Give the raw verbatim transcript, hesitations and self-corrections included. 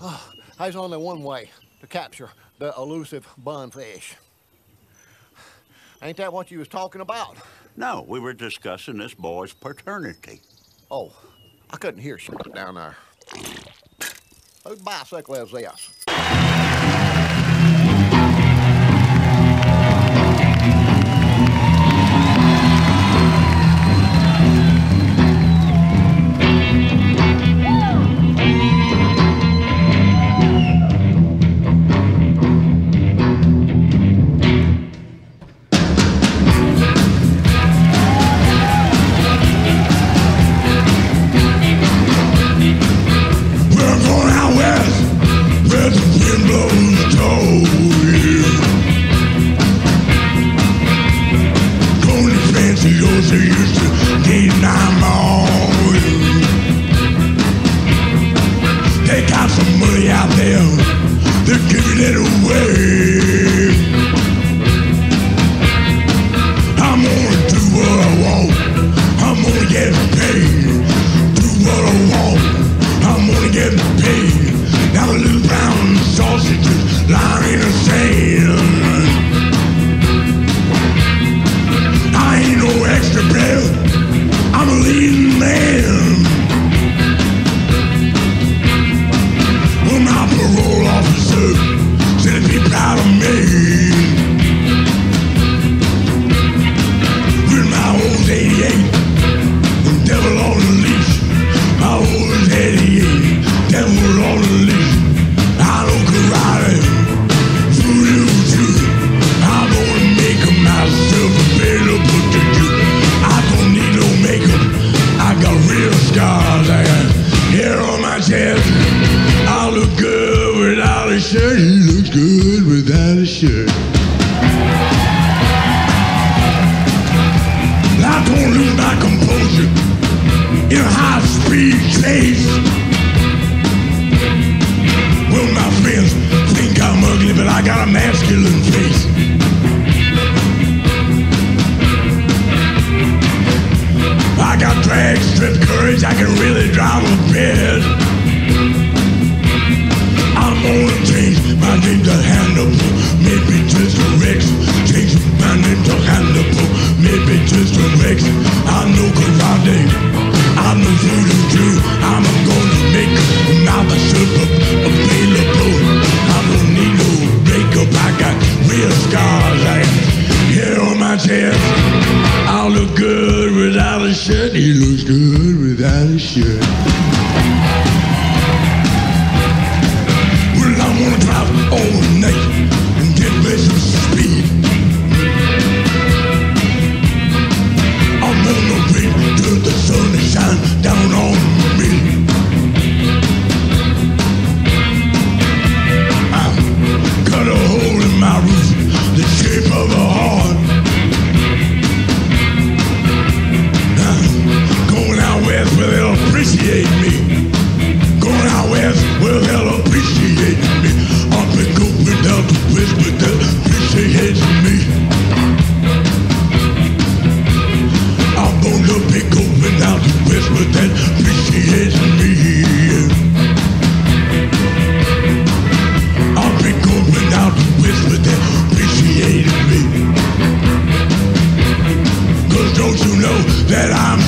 Oh, there's only one way to capture the elusive bunfish. Ain't that what you was talking about? No, we were discussing this boy's paternity. Oh, I couldn't hear shit down there. Whose bicycle is this? Franciosa used to get nine more. They got some money out there, they're giving it away. I'm gonna do what I want, I'm gonna get paid. Do what I want, I'm gonna get paid. Now the little brown sausages lying in the sand. I ain't no extra player, I'm a leading man. Well, my parole officer said he'd be proud of me. With my old eighty-eight, the devil on the leash. My old eighty-eight, devil on the leash. I know karate, voodoo too. I'm gonna make myself available to you. I don't need no makeup, I got real scars. I got hair on my chest. I look good without a shirt. He looks good without a shirt. I don't lose my composure in a high-speed chase. Well, my friends think I'm ugly, but I got a masculine face. I got dragstrip courage, I can really drive a bed. I'm gonna change my name to Hannibal, maybe just a Rex. Change my name to Hannibal, maybe just a Rex. I know karate, I know voodoo too. I'm gonna make myself available. I don't need no makeup, I got real scars. I got hair on my chest. I look good without a shirt. He looks good without a shirt. Well, I'm gonna drive all night and get me some speed. I'm gonna wait till the sun shines down on me. I cut a hole in my roof, the shape of a heart. Going out west where they'll appreciate me. Going out west where they'll appreciate me. I'll pick up without the west, but they'll appreciate me. I'm gonna pick up without the west, but they'll appreciate me. I'll pick up without the west, but they'll appreciate me. Cause don't you know that I'm